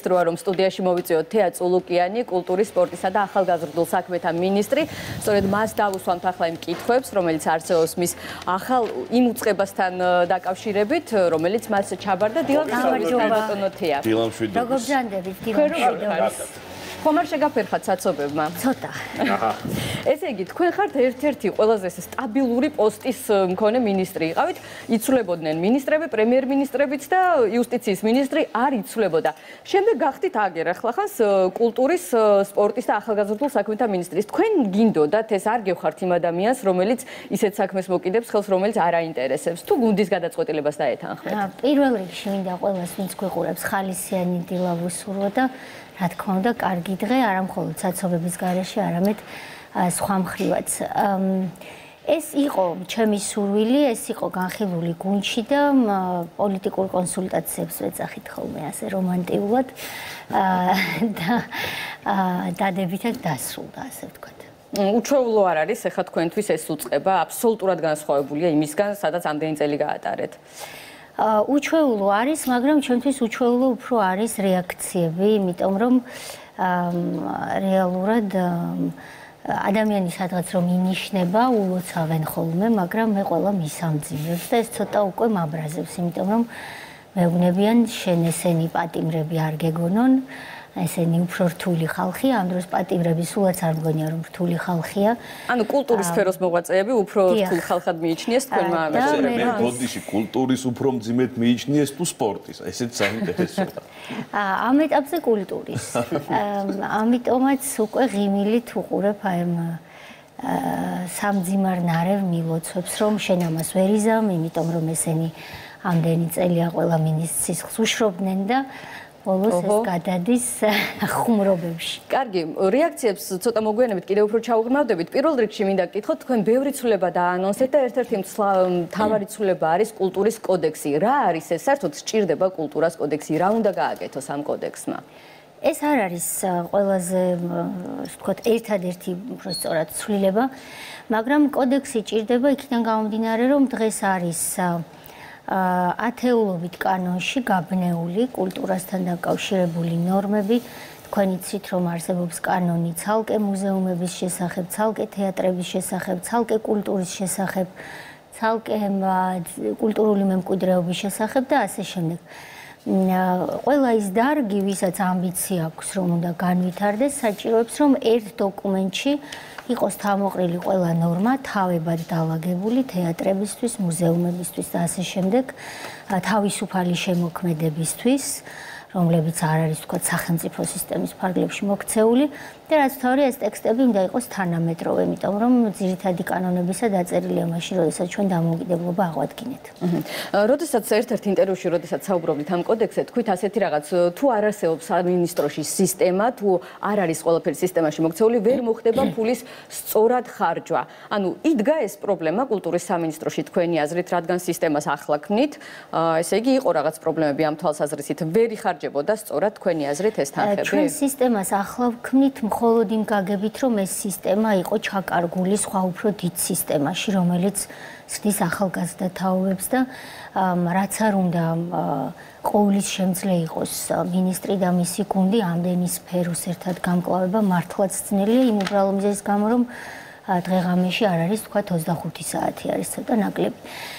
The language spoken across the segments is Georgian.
მოგვითხროა, რომ სტუდიაში მოვიწვიოთ თეა წულუკიანი, კულტურის, სპორტისა და ახალგაზრდულ საქმეთა მინისტრი. სწორედ მას დავუსვამთ ახლა იმ კითხვებს, რომელიც არსებობს მის ახალ იმ უწყებასთან დაკავშირებით, რომელიც მას ჩაბარდა. დილამშვიდობთ ბატონო თეა. დილამშვიდობთ. როგორ ბრძანდებით დილამშვიდობთ? ხომ არ შეგაფერხათ საცობებმა? ცოტა. ესე იგი, თქვენ ხართ ერთ-ერთი ყველაზე სტაბილური პოსტის მქონე მინისტრი იყავით. იცვლებოდნენ მინისტრები, პრემიერ-მინისტრებიც და იუსტიციის მინისტრი არ იცვლებოდა. შემდეგ გახდით აგერ ახლახანს კულტურის, სპორტის და ახალგაზრდულ საქმეთა მინისტრის. თქვენ გინდოდათ ეს არ გევხართ იმ ადამიანს, რომელიც ისეთ საქმეს მოკიდებს ხელს, რომელიც არ აინტერესებს. თუ გუნდის გადაწყვეტილებას დაეთანხმეთ. პირველ რიგში მინდა ყველას, ვინც გვიყურებს, ხალისიანი დილა ვუსურვო და რა თქმა უნდა, კარგი დღე, არა მხოლოდ საცობების გარეშე, არამედ სხვა მხრივაც. ეს იყო ჩემი სურვილი, ეს იყო განხილული გუნდში და პოლიტიკურ კონსულტაციებს ვეძახით ხოლმე ასე რომანტიულად და დადებითად დასრულდა, ასე ვთქვათ. უჩვეულო არ არის ეხლა თქვენთვის ეს უწყება, აბსოლუტურად განსხვავებულია იმისგან, სადაც ამდენი წელი გაატარეთ. უჩვეულო არის, მაგრამ ჩვენთვის უჩვეულო უფრო არის რეაქციები, იმიტომ რომ რეალურად ადამიანი სადღაც რომ ინიშნება, ულოცავენ ხოლმე, მაგრამ მე ყველა მისამძიმებს და ეს ცოტა უკვე მაბრაზებს, იმიტომ რომ მეუბნებიან შენ ესენი პატიმრები არ გეგონონ, ესენი უფრო რთული ხალხია, ამ დროს პატიმრები სულაც არ მგონია რომ რთული ხალხია. ანუ კულტურის სფეროს მოღვაწეები უფრო რთულ ხალხად მიიჩნიეს თქვენმა მე ბოდიში კულტურის უფრო მძიმედ მიიჩნიეს თუ სპორტის. ესეც საინტერესოა. ამ ეტაპზე კულტურის. ამიტომაც უკვე ღიმილით უყურებ აი ამ სამძიმარ ნარევ მილოცვებს, რომ შენ ამას ვერ იზამ, იმიტომ რომ ესენი ამდენი წელია ყველა მინისტრს სისხლს უშრობდნენ და ბოლოს ეს გადადის ხუმრობებში. კარგი, რეაქციებს ცოტა მოგვიანებით კიდევ უფრო ჩაუღრმავდებით. პირველ რიგში მინდა გკითხოთ, თქვენ ბევრი ცვლილება დაანონსეთ და ერთ-ერთი მთავარი ცვლილება არის კულტურის კოდექსი. რა არის ეს? საერთოდ სჭირდება კულტურას კოდექსი, რა უნდა გააკეთოს ამ კოდექსმა? ეს არ არის ყველაზე, ასე ვთქვათ, ერთადერთი უფრო სწორად ცვლილება, მაგრამ კოდექსი ჭირდება იქიდან გამომდინარე, რომ დღეს არის ათეულობით კანონში გაბნეული კულტურასთან დაკავშირებული ნორმები. თქვენ იცით, რომ არსებობს კანონი ცალკე მუზეუმების შესახებ, ცალკე თეატრების შესახებ, ცალკე კულტურის შესახებ, ცალკე კულტურული მემკვიდრეობის შესახებ და ასე შემდეგ. ყველა ის დარგი, ვისაც ამბიცია აქვს, რომ უნდა განვითარდეს, საჭიროებს, რომ ერთ დოკუმენტში იყოს თავმოყრილი ყველა ნორმა, თავებად დალაგებული თეატრებისთვის, მუზეუმებისთვის და ასე შემდეგ, თავისუფალი შემოქმედებისთვის, რომლებიც არ არის თქვა სახელმწიფო სისტემის ფარგლებში მოქცეული და რაც თავი ეს ტექსტები უნდა იყოს თანამედროვე, იმიტომ რომ ძირითადი კანონებისა დაწერილია მაშინ, როდესაც ჩვენ დამოუკიდებლობა აღვადგინეთ. როდესაც ერთ-ერთ ინტერვიუში, როდესაც საუბრობდით ამ კოდექსზე, თქვით ასეთი რაღაც, თუ არ არსებობს სამინისტროში სისტემა, თუ არ არის ყველაფერი სისტემაში მოქცეული, ვერ მოხდება ფულის სწორად ხარჯვა. ანუ იდგა ეს პრობლემა კულტურის სამინისტროში თქვენი აზრით, რადგან სისტემას ახლა ქმნით, ესე იგი იყო რაღაც პრობლემები ამ თვალსაზრისით, ვერ იხარჯებოდა სწორად თქვენი აზრით ეს თანხები? ჩვენ სისტემას ახლა ვქმნით მხოლოდ იმ გაგებით, რომ ეს სისტემა იყო ჩაკარგული სხვა უფრო დიდ სისტემაში, რომელიც სდის ახალგაზრდა თაობებს და რაც არ უნდა ყოვლის შემძლე იყოს მინისტრი და მისი გუნდი ამდენი სფეროს ერთად გამკლავება მართლაც ძნელია იმ უბრალო მიზეზის გამო, რომ დღეღამეში არ არის თქვა 25 საათი არის ცოტა ნაკლები.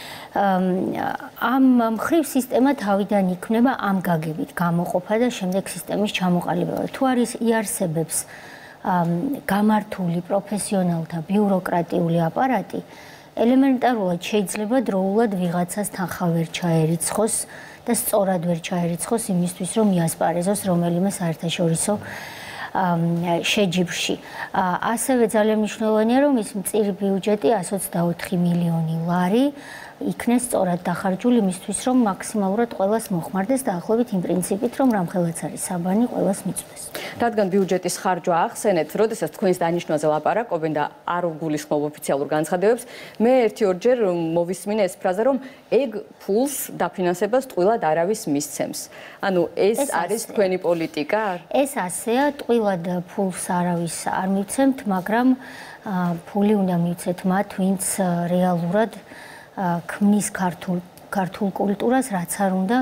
ამ მხრივ სისტემა თავიდან იქმნება ამ გაგებით გამოყოფა და შემდეგ სისტემის ჩამოყალიბება. თუ არის იარსებებს გამართული პროფესიონალთა ბიუროკრატიული აპარატი, ელემენტარულად შეიძლება დროულად ვიღაცას თანხა ვერ ჩაერიცხოს და სწორად ვერ ჩაერიცხოს იმისთვის, რომ იასპარეზოს რომელიმე საერთაშორისო შეჯიბრში. ასევე ძალიან მნიშვნელოვანია, რომ ის მწირი ბიუჯეტი 124 მილიონი ლარი იქნეს სწორად დახარჯული იმისთვის, რომ მაქსიმალურად ყველას მოხმარდეს დაახლოებით იმ პრინციპით, რომ რამხელაც არის საბანი, ყველას მიწვდეს. რადგან ბიუჯეტის ხარჯვა ახსენეთ, როდესაც თქვენს დანიშვნაზე ლაპარაკობენ და არ გულისხმობ ოფიციალურ განცხადებებს, მე ერთი-ორჯერ მოვისმინე ეს ფრაზა, რომ ეგ ფულს დაფინანსებას ტყუილად არავის მისცემს. ანუ ეს არის თქვენი პოლიტიკა? ეს ასეა, ტყუილად ფულს არავის არ მივცემთ, მაგრამ ფული უნდა მივცეთ მათ, ვინც რეალურად ქმნის ქართულ კულტურას, რაც არ უნდა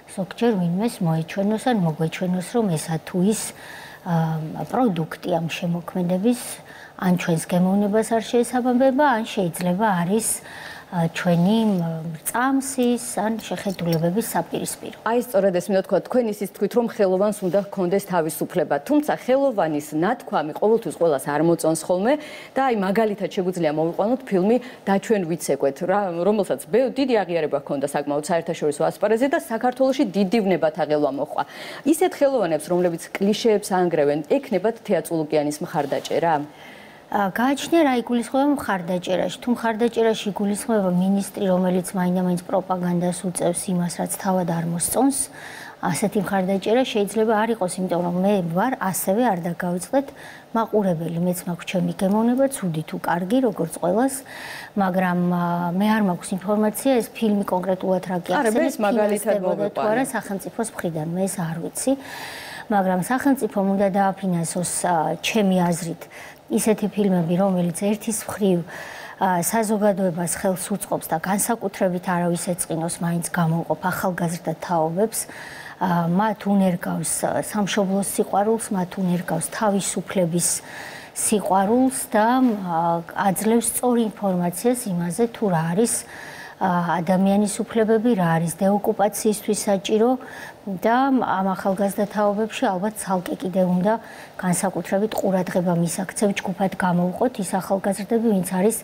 ზოგჯერ ვინმეს მოეჩვენოს ან მოგვეჩვენოს, რომ ესა თუ ის პროდუქტი ამ შემოქმედების ან ჩვენს გემოვნებას არ შეესაბამება, ან შეიძლება არის ჩვენი წამსის ან შეხედულებების საპირისპირო. აი სწორედ ეს მინდა თქვა, თქვენ ისიც თქვით, რომ ხელოვანს უნდა ჰქონდეს თავისუფლება, თუმცა ხელოვანის ნათქვამი ყოველთვის ყველას არ მოწონს ხოლმე და აი მაგალითად შეგვიძლია მოვიყვანოთ ფილმი და ჩვენ ვიცეკვეთ, რომელსაც დიდი აღიარება ჰქონდა საკმაოდ საერთაშორისო ასპარეზზე და საქართველოში დიდი ვნებათა ღელვა მოჰყვა. ისეთ ხელოვანებს, რომლებიც კლიშეებს აანგრევენ, ექნებათ თეა წულუკიანის მხარდაჭერა? გააჩნია რა იგულისხმება მხარდაჭერაში. თუ მხარდაჭერაში იგულისხმება მინისტრი, რომელიც მაინდა-მაინც პროპაგანდას უწევს იმას, რაც თავად არ მოსწონს, ასეთი მხარდაჭერა შეიძლება არ იყოს, იმიტომ რომ მე ვარ ასევე არ დაგავიწყდეთ მაყურებელი, მეც მაქვს ჩემი გემოვნება, ცუდი თუ კარგი, როგორც ყველას, მაგრამ მე არ მაქვს ინფორმაცია ეს ფილმი კონკრეტულად რა გიახსენებს, მაგალითად თუ არა სახელმწიფოს მხრიდან, მე ეს არ ვიცი, მაგრამ სახელმწიფომ უნდა დააფინანსოს ჩემი აზრით ისეთი ფილმები, რომელიც ერთის მხრივ საზოგადოებას ხელს უწყობს და განსაკუთრებით არავის ეწყინოს მაინც გამოვყოფ ახალგაზრდა თაობებს, მათ უნერგავს სამშობლოს სიყვარულს, მათ უნერგავს თავისუფლების სიყვარულს და აძლევს სწორ ინფორმაციას იმაზე, თუ რა არის ადამიანის უფლებები, რა არის დეოკუპაციისთვის საჭირო და ამ ახალგაზრდა თაობებში ალბათ ცალკე კიდევ უნდა განსაკუთრებით ყურადღება მისაქცევ ჯგუფად გამოვყოთ ის ახალგაზრდები, ვინც არის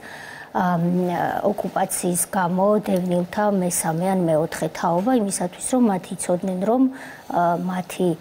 ოკუპაციის გამო დევნილთა მესამე ან მეოთხე თაობა, იმისათვის რომ მათ იცოდნენ, რომ მათი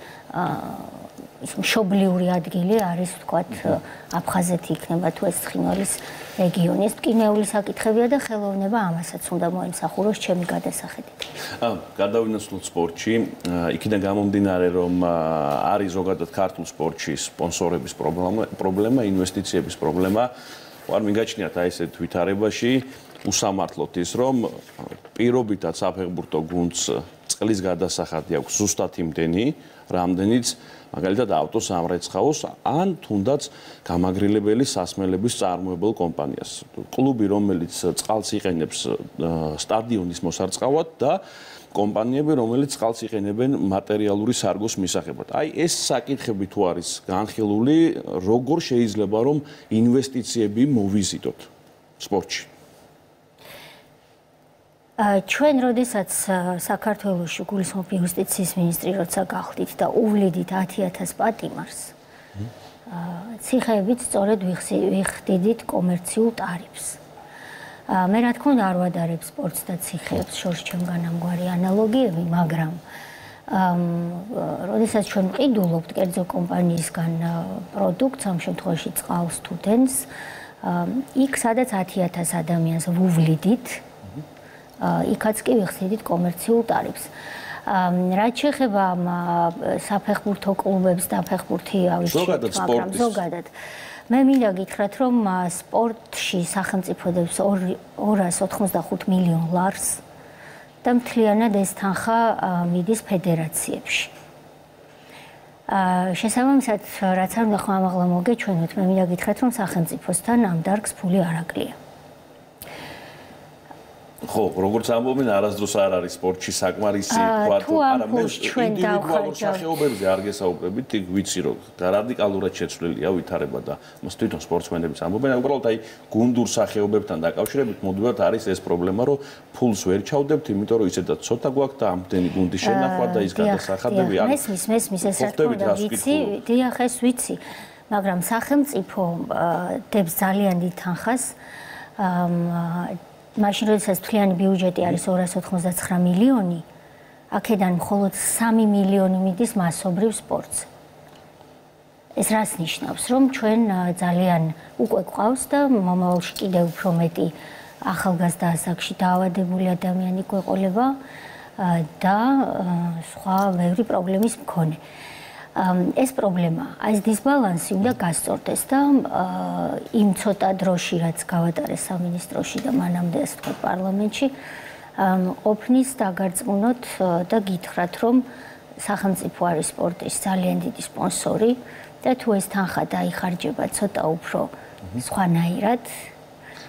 მშობლიური ადგილი არის, ვთქვათ, აფხაზეთი იქნება თუ ეს ცხინვალის რეგიონი. ეს ტკინეული საკითხებია და ხელოვნება ამასაც უნდა მოემსახუროს ჩემი გადასახედით. გადავინაცვლოთ სპორტში. იქიდან გამომდინარე, რომ არის ზოგადად ქართულ სპორტში სპონსორების პრობლემა, ინვესტიციების პრობლემა. არ მიგაჩნიათ აი ესეთ ვითარებაში უსამართლოდ ის, რომ პირობითად საფეხბურთო გუნდს წყლის გადასახადი აქვს ზუსტად იმდენი, რამდენიც მაგალითად ავტოსამრეცხაოს ან თუნდაც გამაგრილებელი სასმელების წარმოებელ კომპანიას. კლუბი, რომელიც წყალს იყენებს სტადიონის მოსარწყავად და კომპანიები, რომელიც წყალს იყენებენ მატერიალური სარგოს მისაღებად. აი ეს საკითხები თუ არის განხილული, როგორ შეიძლება რომ ინვესტიციები მოვიზიდოთ სპორტში? ჩვენ როდესაც საქართველოში გულისხმობ იუსტიციის მინისტრი როცა გახდით და უვლიდით 10,000 პატიმარს, ციხეებით სწორედ ვიხდიდით კომერციულ ტარიფს. მე რა თქმა უნდა არ ვადარებ სპორტს და ციხეებს, შორს ჩემგან ამგვარი ანალოგიები, მაგრამ როდესაც ჩვენ ვყიდულობთ კერძო კომპანიისგან პროდუქტს, ამ შემთხვევაში წყალს თუ დენს, იქ სადაც 10,000 ადამიანს ვუვლიდით, იქაც კი ვიხსნით კომერციულ ტარიფს. რაც შეეხება საფეხბურთო კლუბებს და ფეხბურთი არის ზოგადად. მე მინდა გითხრათ, რომ სპორტში სახელმწიფო დებს 285 მილიონ ლარს და მთლიანად ეს თანხა მიდის ფედერაციებში. შესაბამისად, რაც არ უნდა ხმამაღლა მოგეჩვენოთ, მე მინდა გითხრათ, რომ სახელმწიფოსთან ამ დარგს ფული არ აკლია. ხო, როგორც ამბობენ, არასდროს არ არის სპორტში საკმარისი თუ ამბობს ჩვენ ინდივიდუალურ სახეობებზე არ გესაუბრებით, იქ ვიცი რომ რადიკალურად შეცვლილია ვითარება და მას თვითონ სპორტსმენებიც ამბობენ, უბრალოდ აი გუნდურ სახეობებთან დაკავშირებით მოდივად არის ეს პრობლემა, რომ ფულს ვერ ჩავდებთ, იმიტომ რომ ისედაც ცოტა გვაქვს და ამდენი გუნდის შენახვა და ის გადასახადები არ მესმის ეს რა თქმა უნდა ვიცი, დიახ ეს ვიცი, მაგრამ სახელმწიფო დებს ძალიან დიდ თანხას მაშინ როდესაც მთლიანი ბიუჯეტი არის 289 მილიონი, აქედან მხოლოდ 3 მილიონი მიდის მასობრივ სპორტს. ეს რას ნიშნავს, რომ ჩვენ ძალიან უკვე გვყავს და მომავალში კიდევ უფრო მეტი ახალგაზრდა ასაკში დაავადებული ადამიანი გვეყოლება და სხვა ბევრი პრობლემის მქონე. ეს პრობლემა, ეს დისბალანსი უნდა გასწორდეს და იმ ცოტა დროში, რაც გავატარეს სამინისტროში და მანამდე ასე ვთქვათ პარლამენტში, ყოფნის დაგარწმუნოთ და გითხრათ, რომ სახელმწიფო არის სპორტის ძალიან დიდი სპონსორი და თუ ეს თანხა დაიხარჯება ცოტა უფრო სხვანაირად,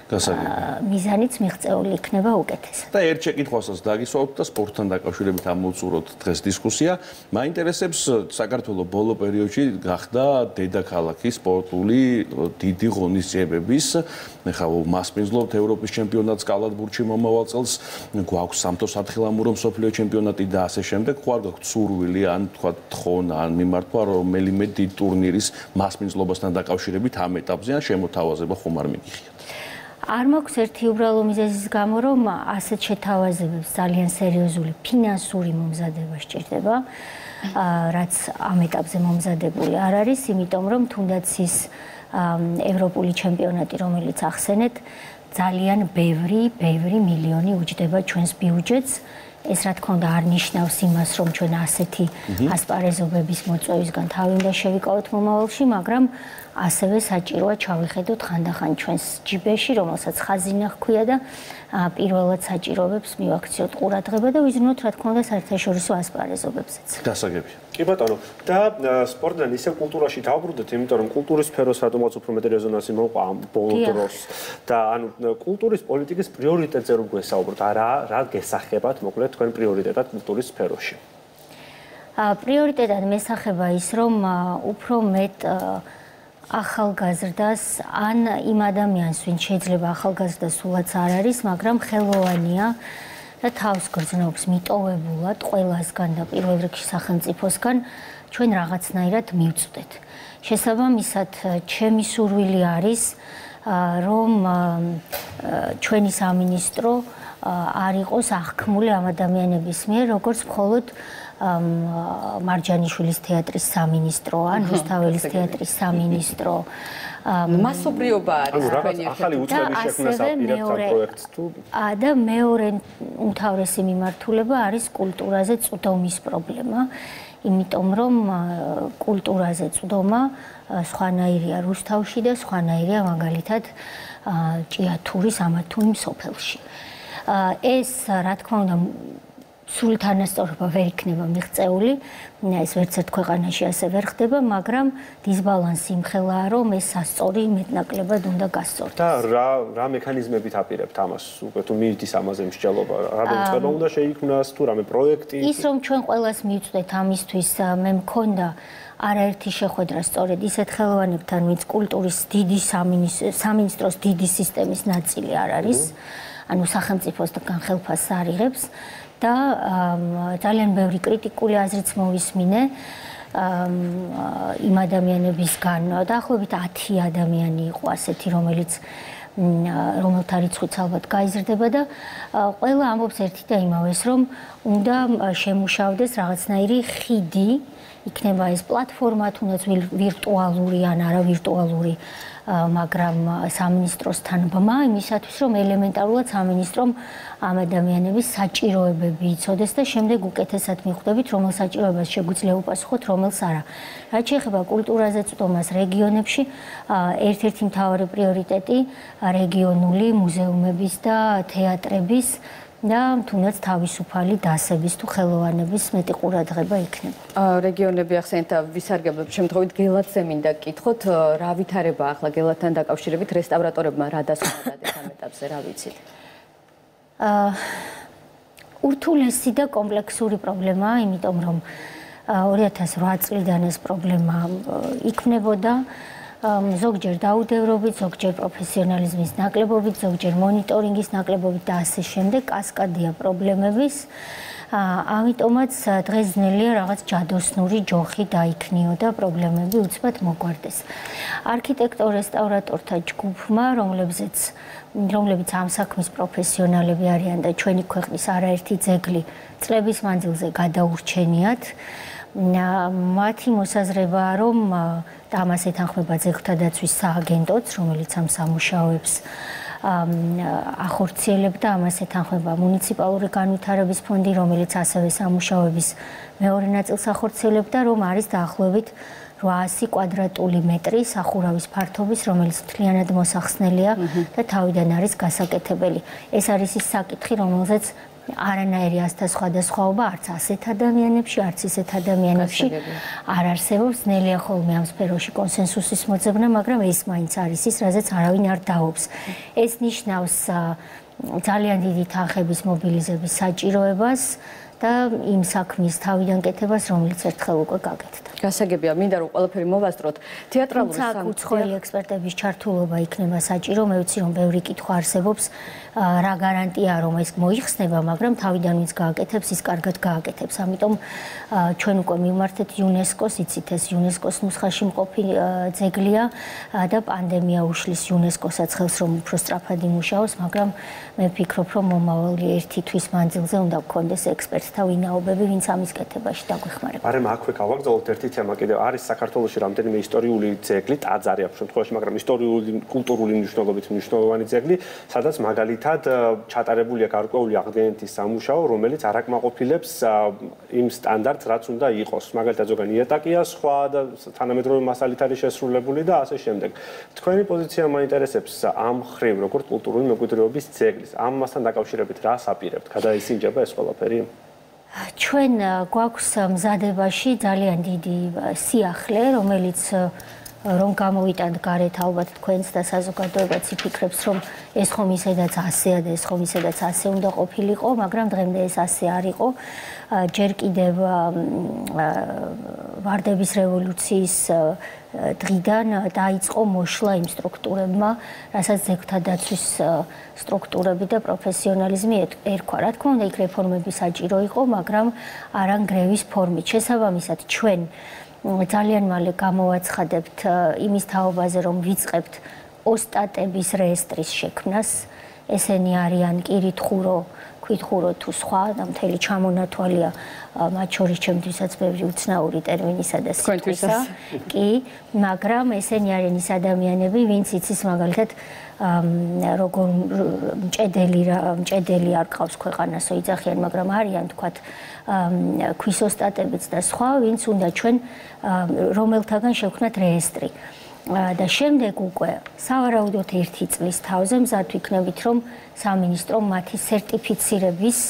მიზანიც მიღწეული იქნება უკეთესად. და ერთ შეკითხვასაც დაგისვავთ და სპორტთან დაკავშირებით ამოვწუროთ დღეს დისკუსია. მაინტერესებს საქართველოს ბოლო პერიოდში გახდა დედაქალაქი სპორტული დიდი ღონისძიებების. ეხლა მასპინძლობთ ევროპის ჩემპიონატს კალათბურთში მომავალ წელს, გვაქვს სამთო სათხილამურო მსოფლიო ჩემპიონატი და ასე შემდეგ. ხო არ გაქვთ სურვილი ან თქვა თხონა ან მიმართვა რომელიმე დიდ ტურნირის მასპინძლობასთან დაკავშირებით ამ ეტაპზე ან შემოთავაზება ხომ არ მიგიხიათ? არ მაქვს ერთი უბრალო მიზეზის გამო, რომ ასეთ შეთავაზებებს ძალიან სერიოზული ფინანსური მომზადება სჭირდება, რაც ამ ეტაპზე მომზადებული არ არის, იმიტომ რომ თუნდაც ის ევროპული ჩემპიონატი, რომელიც ახსენეთ, ძალიან ბევრი მილიონი უჯდება ჩვენს ბიუჯეტს. ეს რა თქმა უნდა არ ნიშნავს იმას, რომ ჩვენ ასეთი ასპარეზობების მოწვევისგან თავი უნდა შევიკავოთ მომავალში, მაგრამ ასევე საჭიროა ჩავიხედოთ ხანდახან ჩვენს ჯიბეში, რომელსაც ხაზინა ჰქვია და პირველად საჭიროებებს მივაქციოთ ყურადღება და ვიზრუნოთ რა თქმა უნდა საერთაშორისო ასპარეზობებზეც. გასაგებია. კი ბატონო, და სპორტიდან ისევ კულტურაში დავბრუნდეთ, იმიტომ რომ კულტურის სფეროს რატომაც უფრო მეტი რეზონანსი მოყვა ამ ბოლო დროს და ანუ კულტურის პოლიტიკის პრიორიტეტზე რომ გვესაუბროთ, რა გესახებათ, მოკლედ თქვენ პრიორიტეტად კულტურის სფეროში? პრიორიტეტად მესახება ის, რომ უფრო მეტ ახალგაზრდას ან იმ ადამიანს, ვინც შეიძლება ახალგაზრდა სულაც არ არის, მაგრამ ხელოვანია და თავს გრძნობს მიტოვებულად ყველასგან და პირველ რიგში სახელმწიფოსგან ჩვენ რაღაცნაირად მივწვდეთ. შესაბამისად, ჩემი სურვილი არის, რომ ჩვენი სამინისტრო არ იყოს აღქმული ამ ადამიანების მიერ, როგორც მხოლოდ მარჯანიშვილის თეატრის სამინისტრო ან რუსთაველის თეატრის სამინისტრო. მასობრიობა არის თქვენი ახალი უწყების შექმნას აპირებთ ამ პროექტს თუ და მეორე უმთავრესი მიმართულება არის კულტურაზე წვდომის პრობლემა, იმიტომ რომ კულტურაზე წვდომა სხვანაირია რუსთავში და სხვანაირია მაგალითად ჭიათურის ამა თუ იმ სოფელში. ეს რა თქმა უნდა სრული თანასწორობა ვერ იქნება მიღწეული, ეს ვერც ერთ ქვეყანაში ასე ვერ ხდება, მაგრამ დისბალანსი იმხელაა, რომ ეს სასწორი მეტნაკლებად უნდა გასწორდეს. და რა მექანიზმებით აპირებთ ამას? უკვე თუ მიდის ამაზე მსჯელობა, რა დაწყება უნდა შეიქმნას თუ რამე პროექტი? ის რომ ჩვენ ყველას მივწვდეთ ამისთვის, მე მქონდა არაერთი შეხვედრა სწორედ ისეთ ხელოვანებთან, ვინც კულტურის დიდი სამინისტროს დიდი სისტემის ნაწილი არ არის, ანუ სახელმწიფოსგან ხელფასს არ იღებს. და ძალიან ბევრი კრიტიკული აზრიც მოვისმინე იმ ადამიანებისგან, დაახლოებით 10 ადამიანი იყო ასეთი, რომელთა რიცხვიც ალბათ გაიზრდება და ყველა ამბობს ერთი და იმავეს, რომ უნდა შემუშავდეს რაღაცნაირი ხიდი, იქნება ეს პლატფორმა, თუნდაც ვირტუალური ან არავირტუალური, მაგრამ სამინისტროსთან ბმა იმისათვის, რომ ელემენტარულად სამინისტრომ ამ ადამიანების საჭიროებები იცოდეს და შემდეგ უკეთესად მიხვდებით, რომელ საჭიროებას შეგვიძლია უპასუხოთ, რომელს არა. რაც შეეხება კულტურაზე წვდომას რეგიონებში, ერთ-ერთი მთავარი პრიორიტეტი რეგიონული მუზეუმების და თეატრების და თუნდაც თავისუფალი დასების თუ ხელოვანების მეტი ყურადღება იქნება. რეგიონები ახსენეთ, ვისარგებლებ შემთხვევით გელათზე მინდა გკითხოთ, რა ვითარება ახლა გელათთან დაკავშირებით რესტავრატორებმა რა დასვენებათ ამ ეტაპზე, რა ვიცით? ურთულესი და კომპლექსური პრობლემაა, იმიტომ რომ 2008 წლიდან ეს პრობლემა იქმნებოდა. ზოგჯერ დაუდევრობით, ზოგჯერ პროფესიონალიზმის ნაკლებობით, ზოგჯერ მონიტორინგის ნაკლებობით და ასე შემდეგ კასკადია პრობლემების. ამიტომაც დღეს ძნელია რაღაც ჯადოსნური ჯოხი დაიქნიო და პრობლემები უცბად მოგვარდეს. არქიტექტორ-რესტავრატორთა ჯგუფმა, რომლებიც ამ საქმის პროფესიონალები არიან და ჩვენი ქვეყნის არაერთი ძეგლი წლების მანძილზე გადაურჩენიათ, მათი მოსაზრებაა, რომ და ამას ეთანხმება ძეგლთა დაცვის სააგენტოც, რომელიც ამ სამუშაოებს ახორციელებდა, ამას ეთანხმება მუნიციპალური განვითარების ფონდი, რომელიც ასევე სამუშაოების მეორე ნაწილს ახორციელებდა, რომ არის დაახლოებით 800 კვადრატული მეტრი სახურავის ფართობის, რომელიც მთლიანად მოსახსნელია და თავიდან არის გასაკეთებელი. ეს არის ის საკითხი, რომელზეც არანაირი სხვადასხვაობა არც ასეთ ადამიანებში, არც ისეთ ადამიანებში არ არსებობს. ნელია ხოლმე ამ სფეროში კონსენსუსის მოძებნა, მაგრამ ეს მაინც არის ის, რაზეც არავინ არ დაობს. ეს ნიშნავს ძალიან დიდი თანხების მობილიზების საჭიროებას და იმ საქმის თავიდან კეთებას, რომელიც ერთხელ უკვე გაკეთდა. გასაგებია, მინდა რომ ყველაფერი მოვასწროთ. თეატრალური უცხოელი ექსპერტების ჩართულობა იქნება საჭირო. მე ვიცი, რომ ბევრი კითხვა არსებობს, რა გარანტია რომ ეს მოიხსნება, მაგრამ თავიდან ვინც გააკეთებს, ის კარგად გააკეთებს. ამიტომ ჩვენ უკვე მივმართეთ იუნესკოს, იცით ეს იუნესკოს ნუსხაში მყოფი ძეგლია და პანდემია უშლის იუნესკოსაც ხელს, რომ უფრო სწრაფად იმუშაოს, მაგრამ მე ვფიქრობ, რომ მომავალი 1 თვის მანძილზე უნდა გქონდეს ექსპერტთა ვინაობები, ვინც ამის კეთებაში დაგვეხმარება. არემ აქვე გავაგზავნოთ ერთი თემა კიდევ არის საქართველოში რამდენიმე ისტორიული ძეგლი, ტაძარი აქვს შემთხვევაში, მაგრამ ისტორიული, კულტურული მნიშვნელობით მნიშვნელოვანი ძეგლი, სადაც მაგალითად ჩატარებულია გარკვეული აღდგენითი სამუშაო, რომელიც არ აკმაყოფილებს იმ სტანდარტს, რაც უნდა იყოს. მაგალითად ზოგანი იატაკია სხვა და თანამედროვე მასალით არის შესრულებული და ასე შემდეგ. თქვენი პოზიცია მაინტერესებს ამ ხრივ, როგორც კულტურული მემკვიდრეობის ძეგლის. ამასთან დაკავშირებით რას აპირებთ? გადაისინჯება ეს ყველაფერი? ჩვენ გვაქვს მზადებაში ძალიან დიდი სიახლე, რომელიც რომ გამოვიტანთ გარეთ ალბათ თქვენს და საზოგადოებაც იფიქრებს, რომ ეს ხომ ისედაც ასეა და ეს ხომ ისედაც ასე უნდა ყოფილიყო, მაგრამ დღემდე ეს ასე არ იყო. ჯერ კიდევ ვარდების რევოლუციის დღიდან დაიწყო მოშლა იმ სტრუქტურებმა, რასაც ძეგლთა დაცვის სტრუქტურები და პროფესიონალიზმი ერქვა. რა თქმა უნდა, იქ რეფორმები საჭირო იყო, მაგრამ არა ნგრევის ფორმით. შესაბამისად, ჩვენ ძალიან მალე გამოვაცხადებთ იმის თაობაზე, რომ ვიწყებთ ოსტატების რეესტრის შექმნას. ესენი არიან კირითხურო, კითხურო თუ სხვა და მთელი ჩამონათვალია, მათ შორის ჩემთვისაც ბევრი უცნაური ტერმინისა და სიტყვისა. კი, მაგრამ ესენი არიან ის ადამიანები, ვინც იცის მაგალითად როგორ მჭედელი არ ყავს ქვეყანასო იძახიან, მაგრამ არიან თქვათ ქვის ოსტატებიც და სხვა, ვინც უნდა ჩვენ რომელთაგან შევქმნათ რეესტრი. და შემდეგ უკვე სავარაუდოდ 1 წლის თავზე მზად ვიქნებით, რომ სამინისტრომ მათი სერტიფიცირების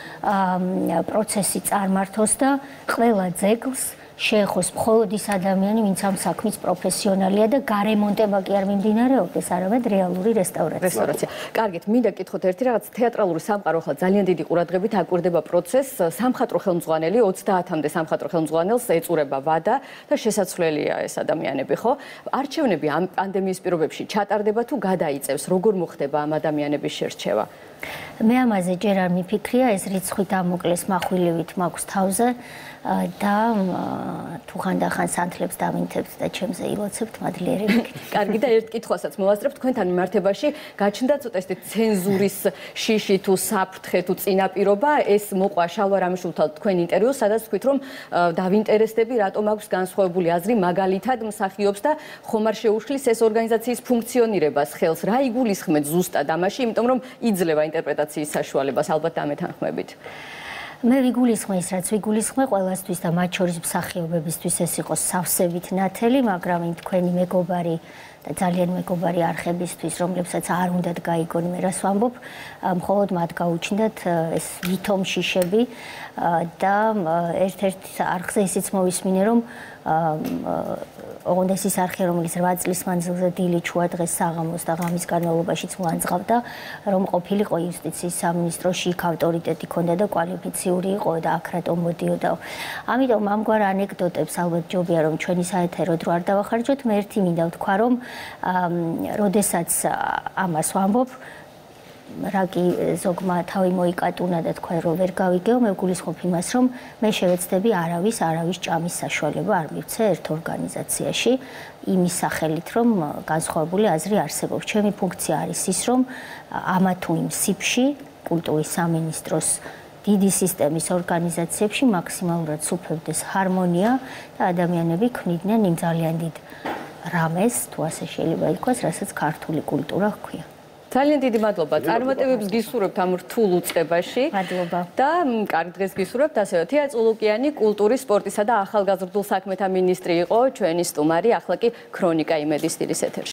პროცესი წარმართოს და ყველა ძეგლს შეეხოს მხოლოდ ის ადამიანი, ვინც ამ საქმის პროფესიონალია და გარემონტება კი არ მიმდინარეობდეს, არამედ რეალური რესტავრაცია. კარგით, მინდა გითხოთ ერთი რაღაც. თეატრალური სამყარო ახლა ძალიან დიდი ყურადღებით აკვირდება პროცესს. სამხატვრო ხელმძღვანელი 30-მდე სამხატვრო ხელმძღვანელს ეწურება ვადა და შესაძლებელია ეს ადამიანები, ხო? არჩევნები ამ პანდემიის პირობებში ჩატარდება თუ გადაიწევს? როგორ მოხდება ამ ადამიანების შერჩევა? მე ამაზე ჯერ არ მიფიქრია, ეს რიცხვი დამოკლეს מחვილივით მაქვს თავზე და თუ ხანდახან სანთლებს დავინთებთ და ჩემზე ილოცებთ, მადლიერები. კარგი და ერთ კითხვასაც მოვასწრებ, თქვენთან მიმართებაში გაჩნდა ცოტა ესეთი ცენზურის შიში თუ საფრთხე თუ წინაპირობა, ეს მოყვა შალვა რამიშვილთან თქვენ ინტერვიუს, სადაც თქვით, რომ დავინტერესდები, რატომ აქვს განსხვავებული აზრი, მაგალითად მსახიობს და ხომ არ შეუშლის ეს ორგანიზაციის ფუნქციონირებას ხელს. რა იგულისხმეთ ზუსტად ამაში, იმიტომ რომ იძლევა ინტერპრეტაციის საშუალებას, ალბათ ამეთანხმებით. მე ვიგულისხმე ის, რაც ვიგულისხმე ყველასთვის და მათ შორის მსახიობებისთვის ეს იყოს სავსებით ნათელი, მაგრამ იმ თქვენი მეგობარი და ძალიან მეგობარი არხებისთვის, რომლებსაც არ უნდათ გაიგონ, მე რას ვამბობ, მხოლოდ მათ გაუჩნდათ ეს ვითომ შიშები და ერთ-ერთ არხზე ისიც მოვისმინე, რომ ოღონდ ეს არხი, რომელიც 8 წლის მანძილზე დილით შუა დღეს საღამოს და ღამის განმავლობაშიც მოანძღავდა, რომ ყოფილიყო იუსტიციის სამინისტროში, იქ ავტორიტეტი ჰქონდა და კვალიფიციური იყო და აქ რატომ მოდიოდა. ამიტომ ამგვარ ანეკდოტებს ალბათ ჯობია, რომ ჩვენი საეთერო დრო არ დავახარჯოთ. მე ერთი მინდა ვთქვა, რომ როდესაც ამას ვამბობ, რა კი ზოგმა თავი მოიკატუნა და თქვა რომ ვერ გავიგეო, მე ვგულისხმობ იმას, რომ მე შევეცდები არავის ჭამის საშუალება არ მივცე ერთ ორგანიზაციაში, იმის სახელით, რომ განსხვავებული აზრი არსებობს. ჩემი ფუნქცია არის ის, რომ ამა თუ იმ სიფში, კულტურის სამინისტროს დიდი სისტემის ორგანიზაციებში მაქსიმალურად სუფევდეს ჰარმონია და ადამიანები ქმნიდნენ იმ ძალიან დიდ რამეს, თუ ასე შეიძლება ითქვას, რასაც ქართული კულტურა ჰქვია. ძალიან დიდი მადლობა. წარმატებებს გისურვებთ ამ რთულ უწყებაში. მადლობა. და კარგ დღეს გისურვებთ. ასევე თეა წულუკიანი, კულტურის, სპორტისა და ახალგაზრდულ საქმეთა მინისტრი იყო ჩვენი სტუმარი, ახლა კი ქრონიკა იმედის სტილის ეთერში.